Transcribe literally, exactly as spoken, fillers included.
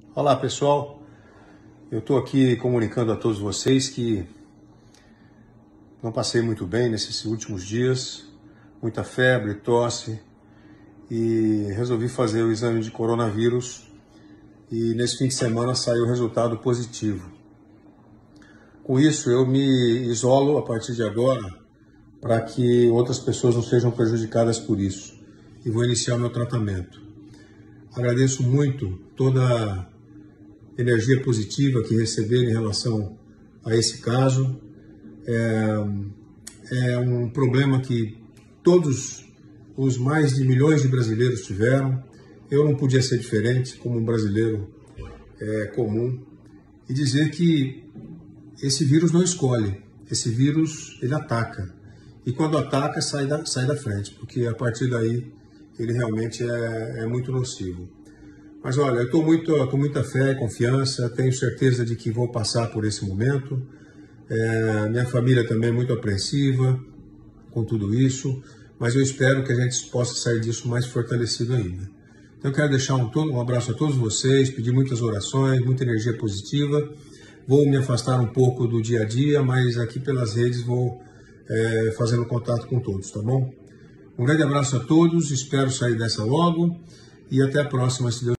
Olá pessoal, eu estou aqui comunicando a todos vocês que não passei muito bem nesses últimos dias, muita febre, tosse, e resolvi fazer o exame de coronavírus e nesse fim de semana saiu o resultado positivo. Com isso eu me isolo a partir de agora para que outras pessoas não sejam prejudicadas por isso e vou iniciar o meu tratamento. Agradeço muito toda a energia positiva que receberam em relação a esse caso. É, é um problema que todos os mais de milhões de brasileiros tiveram. Eu não podia ser diferente como um brasileiro é, comum. E dizer que esse vírus não escolhe, esse vírus ele ataca. E quando ataca, sai da, sai da frente, porque a partir daí ele realmente é, é muito nocivo. Mas olha, eu estou muito, com muita fé e confiança, tenho certeza de que vou passar por esse momento. É, minha família também é muito apreensiva com tudo isso, mas eu espero que a gente possa sair disso mais fortalecido ainda. Então eu quero deixar um, um abraço a todos vocês, pedir muitas orações, muita energia positiva. Vou me afastar um pouco do dia a dia, mas aqui pelas redes vou é, fazendo contato com todos, tá bom? Um grande abraço a todos, espero sair dessa logo e até a próxima, se Deus